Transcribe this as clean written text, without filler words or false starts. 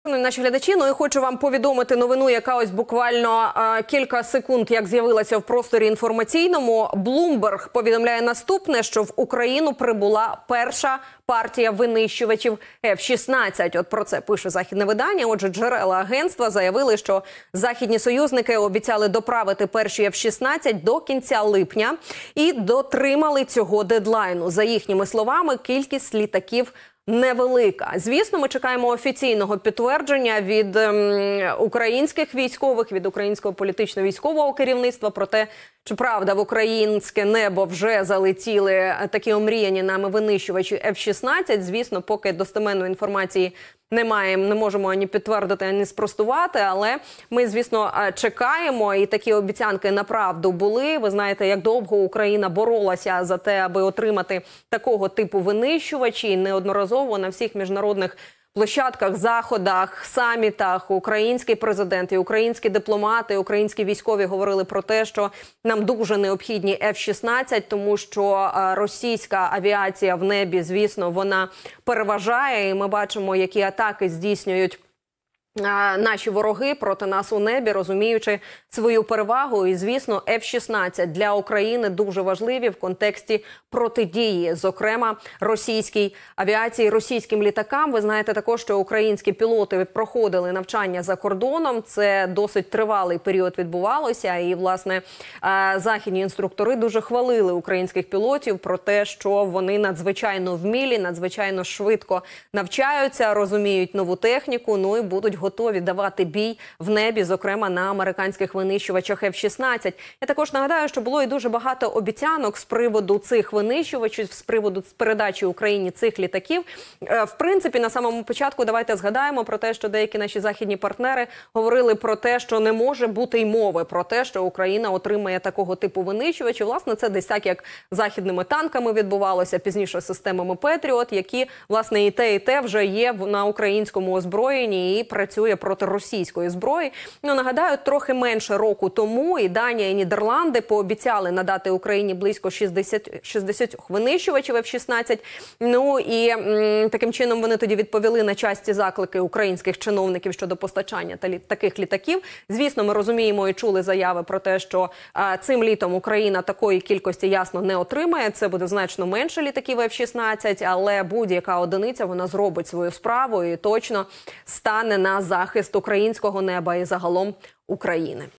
Наші глядачі, і хочу вам повідомити новину, яка ось буквально кілька секунд як з'явилася в просторі інформаційному. Bloomberg повідомляє наступне, що в Україну прибула перша партія винищувачів F-16. От про це пише західне видання. Отже, джерела агентства заявили, що західні союзники обіцяли доправити перші F-16 до кінця липня і дотримали цього дедлайну. За їхніми словами, кількість літаків невелика. Звісно, ми чекаємо офіційного підтвердження від українських військових, від українського політично-військового керівництва про те, чи правда в українське небо вже залетіли такі омріяні нами винищувачі F-16. Звісно, поки достеменної інформації не маємо, не можемо ані підтвердити, ані спростувати, але ми, звісно, чекаємо, і такі обіцянки направду були. Ви знаєте, як довго Україна боролася за те, аби отримати такого типу винищувачі, і неодноразово на всіх міжнародних площадках, заходах, самітах український президент і українські дипломати, українські військові говорили про те, що нам дуже необхідні F-16, тому що російська авіація в небі, звісно, вона переважає, і ми бачимо, які атаки здійснюють наші вороги проти нас у небі, розуміючи свою перевагу. І, звісно, F-16 для України дуже важливі в контексті протидії, зокрема, російській авіації, російським літакам. Ви знаєте також, що українські пілоти проходили навчання за кордоном. Це досить тривалий період відбувалося. І, власне, західні інструктори дуже хвалили українських пілотів про те, що вони надзвичайно вмілі, надзвичайно швидко навчаються, розуміють нову техніку, і будуть готові давати бій в небі, зокрема на американських винищувачах F-16. Я також нагадаю, що було і дуже багато обіцянок з приводу цих винищувачів, з приводу передачі Україні цих літаків. В принципі, на самому початку давайте згадаємо про те, що деякі наші західні партнери говорили про те, що не може бути й мови про те, що Україна отримає такого типу винищувачів. Власне, це десь так, як західними танками відбувалося, пізніше системами Петріот, які, власне, і те вже є на українському озброєнні і працює проти російської зброї. Нагадаю, трохи менше року тому і Данія, і Нідерланди пообіцяли надати Україні близько 60 винищувачів F-16. І таким чином вони тоді відповіли на часті заклики українських чиновників щодо постачання таких літаків. Звісно, ми розуміємо і чули заяви про те, що цим літом Україна такої кількості ясно не отримає. Це буде значно менше літаків F-16, але будь-яка одиниця, вона зробить свою справу і точно стане на захист українського неба і загалом України.